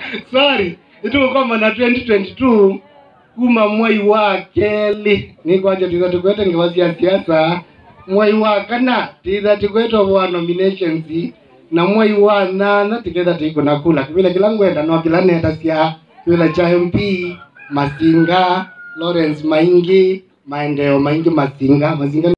Sorry, itu kama na 2022 kuma mwai wa keli ni kwaje tiza tukwete ngiwazia siasa mwai wa kana tiza tukwete wa nominations na mwai wa nana tiketha tiko nakula kivile kila ngwenda no kila nenda sia kivile cha MP Masinga Lawrence Maingi Maendeleo Maingi Masinga